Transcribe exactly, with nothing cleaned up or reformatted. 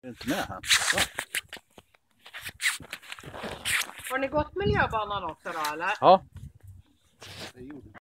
Är inte med här? Så. Har ni gått miljöbanan också då eller? Ja. Det gjorde